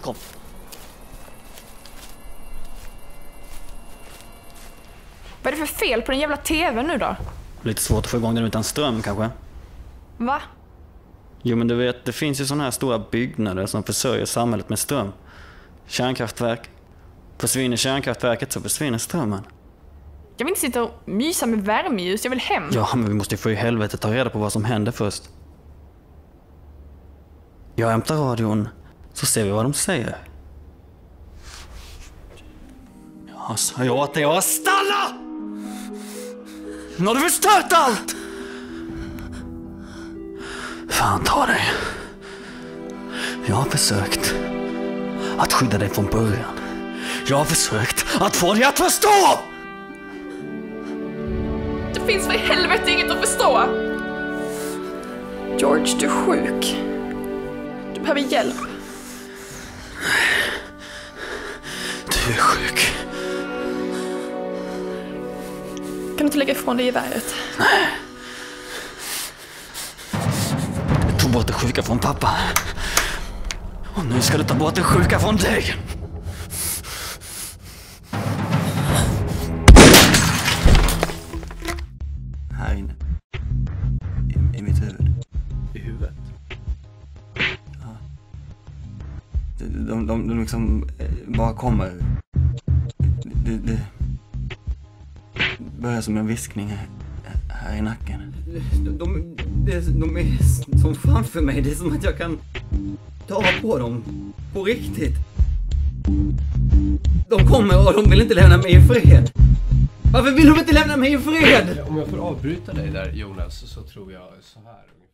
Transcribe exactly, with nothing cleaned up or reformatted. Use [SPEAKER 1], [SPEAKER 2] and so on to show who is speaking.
[SPEAKER 1] Kom.
[SPEAKER 2] Vad är det för fel på den jävla tvn nu då?
[SPEAKER 1] Lite svårt att få igång den utan ström kanske.
[SPEAKER 2] Va?
[SPEAKER 1] Jo men du vet, det finns ju såna här stora byggnader som försörjer samhället med ström. Kärnkraftverk. Försvinner kärnkraftverket så försvinner strömmen.
[SPEAKER 2] Jag vill inte sitta och mysa med värmeljus, jag vill hem.
[SPEAKER 1] Ja, men vi måste ju få i helvete ta reda på vad som händer först. Jag hämtar radion, så ser vi vad de säger. Jag sa ju åt dig att stanna! Nu har du förstört allt! Fan ta dig. Jag har försökt att skydda dig från början. Jag har försökt att få dig att förstå!
[SPEAKER 2] Det finns för helvete inget att förstå. George, du är sjuk. Du behöver hjälp.
[SPEAKER 1] Du är sjuk.
[SPEAKER 2] Kan du inte lägga ifrån dig geväret?
[SPEAKER 1] Nej. Du tog bort det sjuka från pappa. Och nu ska du ta bort det sjuka från dig. Här inne. I, i mitt huvud.
[SPEAKER 3] I huvudet?
[SPEAKER 1] Ja. De, de, de, de liksom bara kommer. Det, det börjar som en viskning här, här i nacken.
[SPEAKER 3] De, de, de, de är som framför mig. Det är som att jag kan ta på dem. På riktigt. De kommer och de vill inte lämna mig i fred. Varför vill de inte lämna mig i fred?
[SPEAKER 4] Om jag får avbryta dig där, Jonas, så tror jag så här.